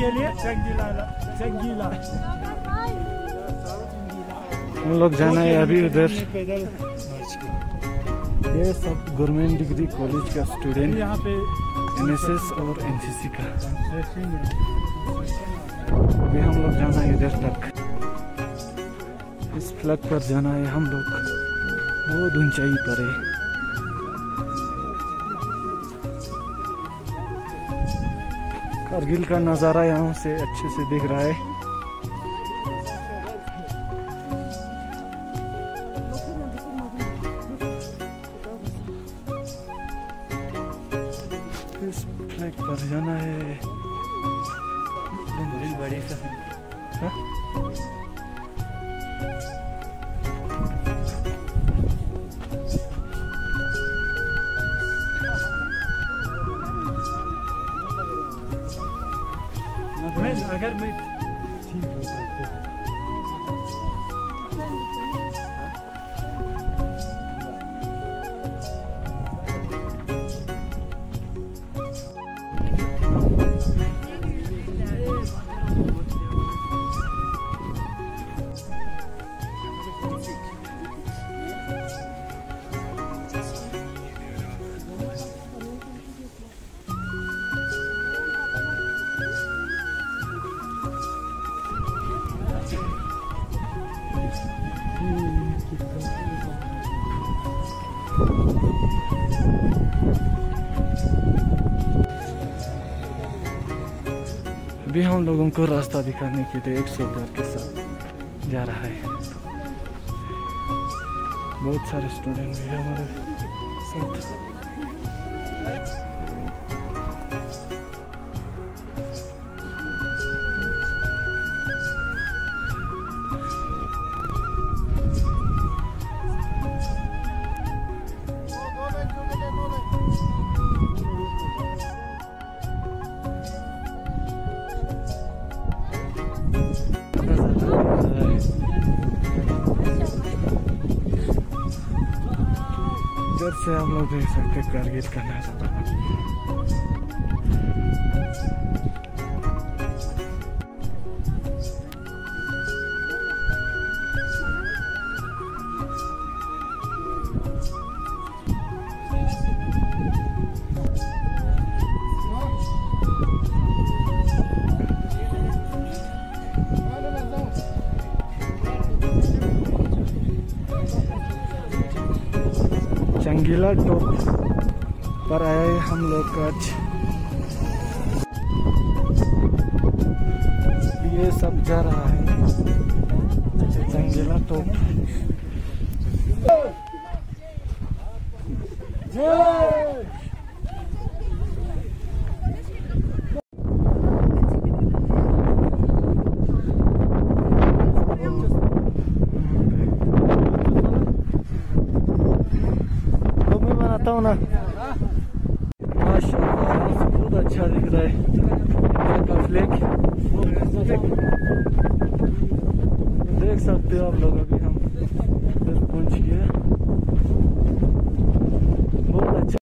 के लिए चंगीला हम लोग जाना है अभी उधर। पैदल। ये सब गवर्नमेंट डिग्री कॉलेज का स्टूडेंट यहाँ पे एनएसएस और एनसीसी का। अभी हम लोग जाना है इधर तक। इस फ्लैग पर जाना है हम लोग, बहुत ऊंचाई पर है। कारगिल का नज़ारा यहाँ से अच्छे से दिख रहा है। इस फ्लैग पर जाना है। बड़ी सा अगर मैं ठीक होता अभी हम लोगों को रास्ता दिखाने के लिए एक सोल्जर के साथ जा रहा है। बहुत सारे स्टूडेंट भी हमारे साथ। इधर से हम लोग देख सकते हैं कारगिल का नजारा। चंगीला टॉप पर आए हम लोग आज। ये सब जा रहा है चंगीला टॉप। तो ना माशाअल्लाह बहुत अच्छा दिख रहा है इंडिया का फ्लैग। देख सकते हो आप लोग, अभी हम पहुंच गए। बहुत अच्छा।